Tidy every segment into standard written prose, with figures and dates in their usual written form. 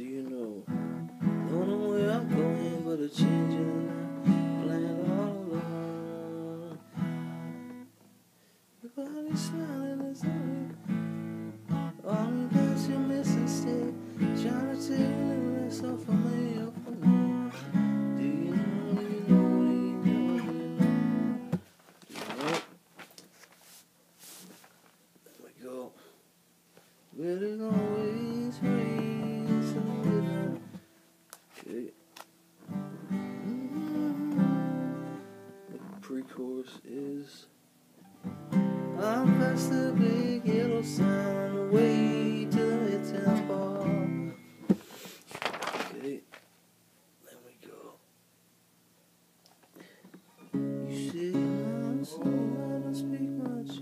do you know? Don't know where I'm going, but a change in my plan all along. Everybody's smiling as though all you guys you miss instead. Trying to take the rest off of me, off of me. Do you know, do you know, do you know, do you know? Do you know? There we go. Well, it always rains in the midnight. Okay. The pre-chorus is I'm past the big yellow sign on the way to the Midtown Bar. Okay, there we go. You say I'm so I don't speak much.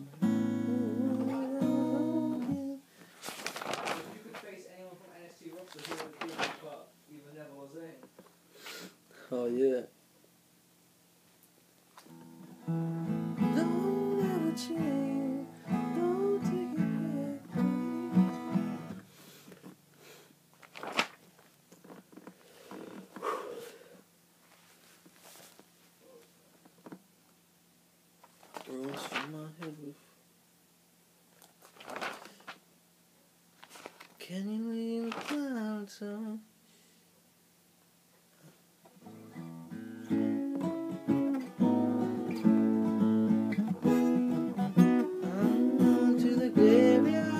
If you could face anyone from NXT roster, who would it be? But either Neville or Zayn. Oh yeah. Don't ever change. Don't take it back from me. Rules from my head with. Can you leave the clouds on? I'm going to the graveyard.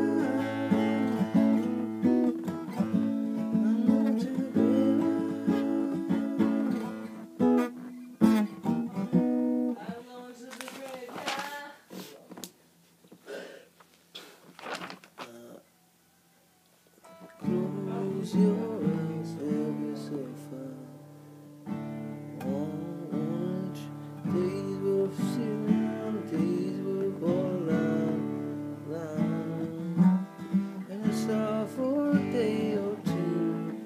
I'm going to the graveyard. I'm going to the graveyard. Close your eyes, have yourself a orange. Days worth sitting, days worth all line. And it's all for a day or two.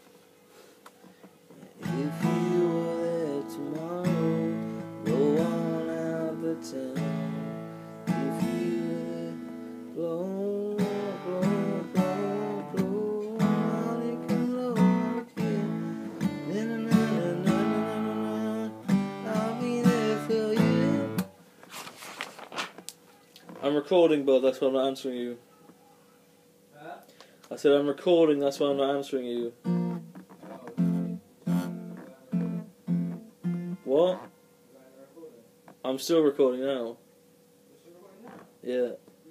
If you were there tomorrow, go on out the town. If you were there, blow, blow, blow, blow, out you can blow again. Na na na na na na na. I'll be there for you. I'm recording, but that's why I'm not answering you. Huh? I said I'm recording, that's why I'm not answering you. What? I'm still recording now. Yeah.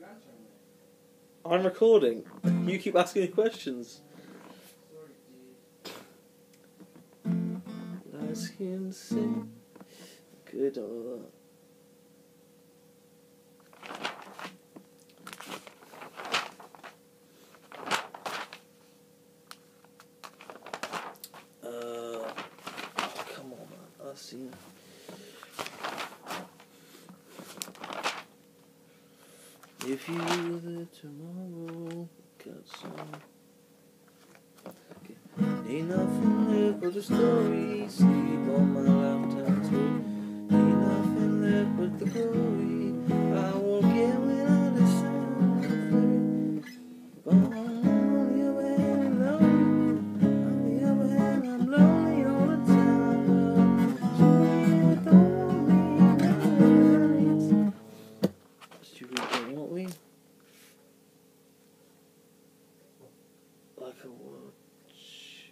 I'm recording. You keep asking me questions. Light skin sing. Okay, don't know that. Come on, man. I've seen it. If you were there tomorrow, got some. Okay. Ain't nothing there but a story. Sleep on my lifetime story. Ain't nothing there but the glory. I won't get when I decide to play. But on the other hand, lonely. On the other hand, I'm lonely all the time. So you don't need nothing. You really don't want me? Like a watch.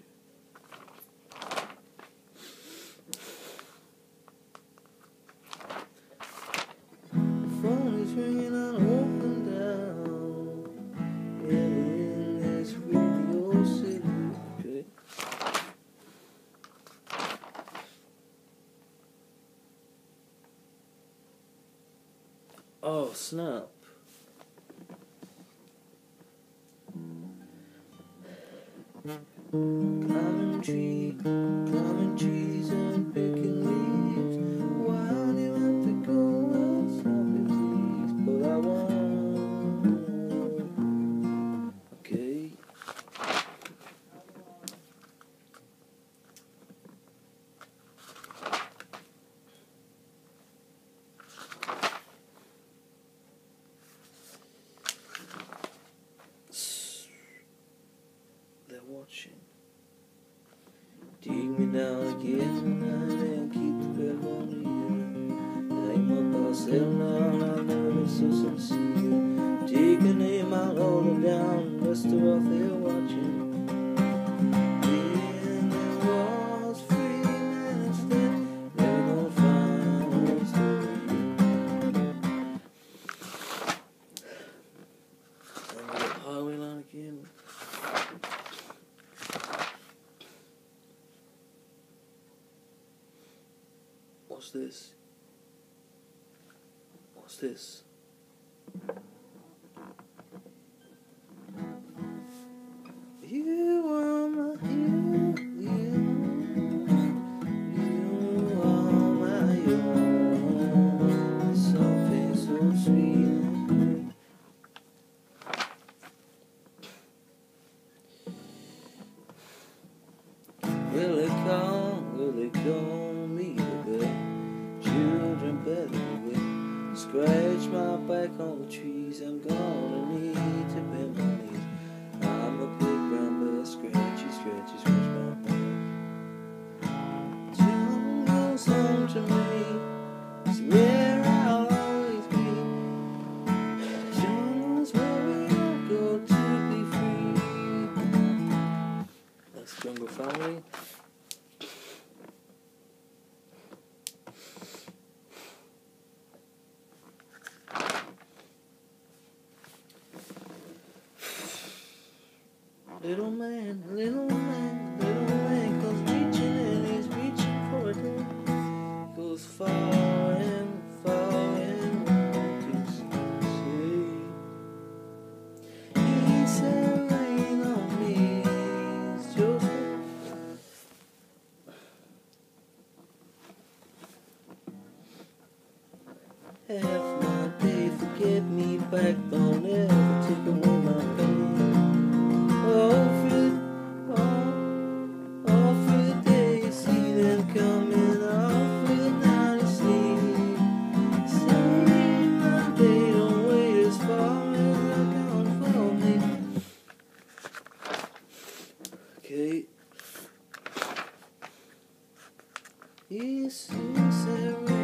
The phone is ringing on up and down. Yeah, in this radio city. Okay. Oh, snap. Climbing trees and picking leaves. Why do you have to go and stop me, please? But I won't. Okay. There was watching. Dig me down again and keep the grip on the ear. I'm up, I'll settle down, I'll never be so sincere. Take a name, I'll hold it down, the rest are off there watching. Then there was free man instead, never gonna find a story. And we got highway line again. What's this? What's this? You are my you are my own. Something so sweet. Will it come me to bed? Children better with. Scratch my back on the trees. I'm gonna need to bend my knees. I'm a big brown bear, scratchy, scratch my back. Jungle's home to me. It's where I'll always be. Jungle's where we all go to be free. That's Jungle Family. Little man, goes reaching and he's reaching for a day. Goes far and to see. He said rain on me, it's just half my day, forget me back, don't ever take away my pain. All through the day, you see them coming. All through the night, you sleep. Save my day, don't wait as far as I come for me. Okay. Yes, you said